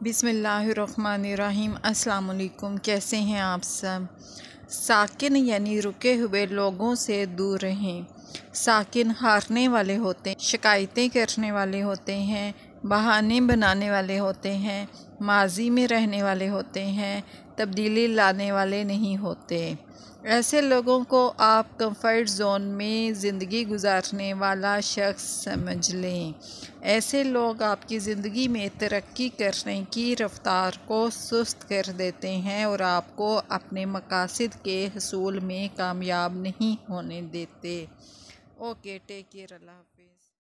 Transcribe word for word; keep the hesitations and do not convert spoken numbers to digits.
बिस्मिल्लाहिर्रहमानिर्रहीम। अस्सलाम वालेकुम। कैसे हैं आप सब। साकिन यानी रुके हुए लोगों से दूर रहें। साकिन हारने वाले होते हैं, शिकायतें करने वाले होते हैं, बहाने बनाने वाले होते हैं, माजी में रहने वाले होते हैं, तब्दीली लाने वाले नहीं होते। ऐसे लोगों को आप कंफर्ट ज़ोन में ज़िंदगी गुजारने वाला शख्स समझ लें। ऐसे लोग आपकी ज़िंदगी में तरक्की करने की रफ्तार को सुस्त कर देते हैं और आपको अपने मकासद के हसूल में कामयाब नहीं होने देते। Okay, take care. अल्लाह।